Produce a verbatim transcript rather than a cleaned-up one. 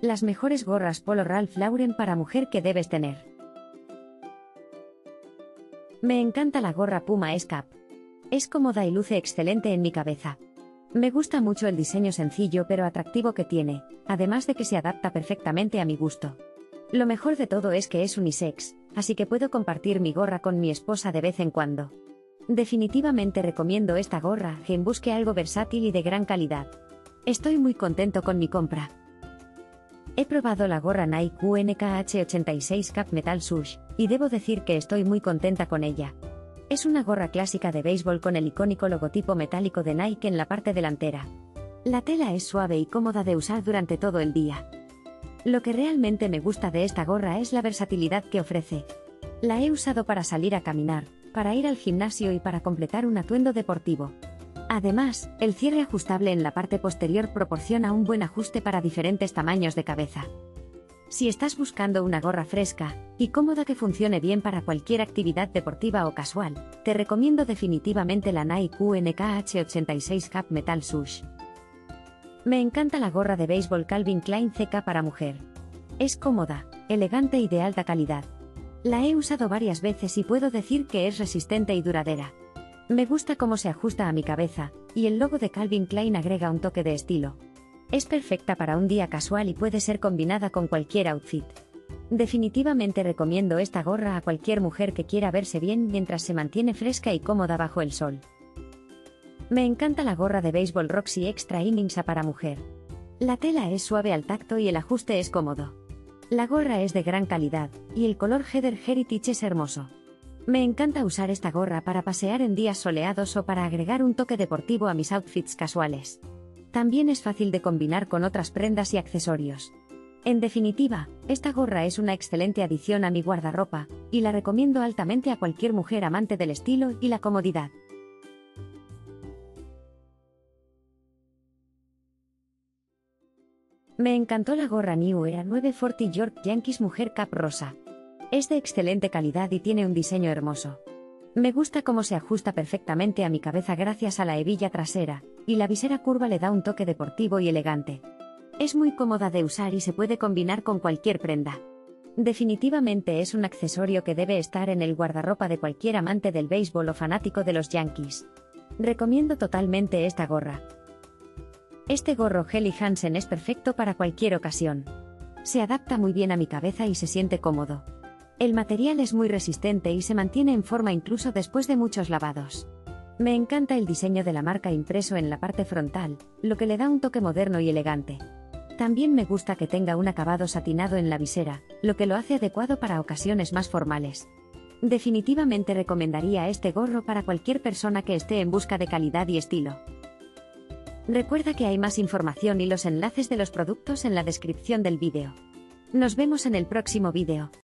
Las mejores gorras Polo Ralph Lauren para mujer que debes tener. Me encanta la gorra Puma Escape. Es cómoda y luce excelente en mi cabeza. Me gusta mucho el diseño sencillo pero atractivo que tiene, además de que se adapta perfectamente a mi gusto. Lo mejor de todo es que es unisex, así que puedo compartir mi gorra con mi esposa de vez en cuando. Definitivamente recomiendo esta gorra a quien busque algo versátil y de gran calidad. Estoy muy contento con mi compra. He probado la gorra Nike U N K H ochenta y seis Cap Metal Sush, y debo decir que estoy muy contenta con ella. Es una gorra clásica de béisbol con el icónico logotipo metálico de Nike en la parte delantera. La tela es suave y cómoda de usar durante todo el día. Lo que realmente me gusta de esta gorra es la versatilidad que ofrece. La he usado para salir a caminar, para ir al gimnasio y para completar un atuendo deportivo. Además, el cierre ajustable en la parte posterior proporciona un buen ajuste para diferentes tamaños de cabeza. Si estás buscando una gorra fresca y cómoda que funcione bien para cualquier actividad deportiva o casual, te recomiendo definitivamente la Nike U N K H ochenta y seis Cap Metal Sush. Me encanta la gorra de béisbol Calvin Klein C K para mujer. Es cómoda, elegante y de alta calidad. La he usado varias veces y puedo decir que es resistente y duradera. Me gusta cómo se ajusta a mi cabeza, y el logo de Calvin Klein agrega un toque de estilo. Es perfecta para un día casual y puede ser combinada con cualquier outfit. Definitivamente recomiendo esta gorra a cualquier mujer que quiera verse bien mientras se mantiene fresca y cómoda bajo el sol. Me encanta la gorra de béisbol Roxy Extra Innings para mujer. La tela es suave al tacto y el ajuste es cómodo. La gorra es de gran calidad, y el color Heather Heritage es hermoso. Me encanta usar esta gorra para pasear en días soleados o para agregar un toque deportivo a mis outfits casuales. También es fácil de combinar con otras prendas y accesorios. En definitiva, esta gorra es una excelente adición a mi guardarropa, y la recomiendo altamente a cualquier mujer amante del estilo y la comodidad. Me encantó la gorra New Era novecientos cuarenta York Yankees Mujer Cap Rosa. Es de excelente calidad y tiene un diseño hermoso. Me gusta cómo se ajusta perfectamente a mi cabeza gracias a la hebilla trasera, y la visera curva le da un toque deportivo y elegante. Es muy cómoda de usar y se puede combinar con cualquier prenda. Definitivamente es un accesorio que debe estar en el guardarropa de cualquier amante del béisbol o fanático de los Yankees. Recomiendo totalmente esta gorra. Este gorro Helly Hansen es perfecto para cualquier ocasión. Se adapta muy bien a mi cabeza y se siente cómodo. El material es muy resistente y se mantiene en forma incluso después de muchos lavados. Me encanta el diseño de la marca impreso en la parte frontal, lo que le da un toque moderno y elegante. También me gusta que tenga un acabado satinado en la visera, lo que lo hace adecuado para ocasiones más formales. Definitivamente recomendaría este gorro para cualquier persona que esté en busca de calidad y estilo. Recuerda que hay más información y los enlaces de los productos en la descripción del vídeo. Nos vemos en el próximo vídeo.